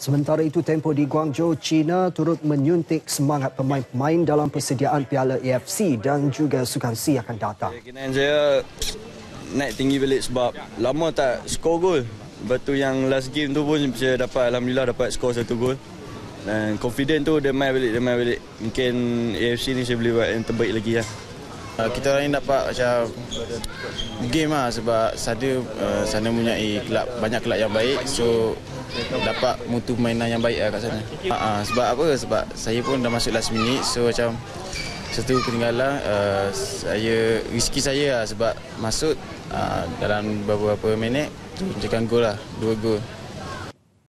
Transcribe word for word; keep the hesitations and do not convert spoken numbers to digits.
Sementara itu, tempoh di Guangzhou, China turut menyuntik semangat pemain-pemain dalam persediaan Piala A F C dan juga Sukan C akan datang. Keinginan saya naik tinggi balik sebab lama tak skor gol. Lepas tu yang last game tu pun saya dapat, Alhamdulillah dapat skor satu gol. Dan confident tu dia main balik, dia main balik. Mungkin A F C ni saya boleh buat yang terbaik lagi lah. Kita orang ni dapat macam game lah sebab sana, uh, sana mempunyai kelab, banyak kelab yang baik. So dapat mutu permainan yang baik lah kat sana. Uh, sebab apa? Sebab saya pun dah masuk last minute. So macam satu ketinggalan, uh, saya rezeki saya lah sebab masuk uh, dalam beberapa minit tu mencekan gol lah, dua gol.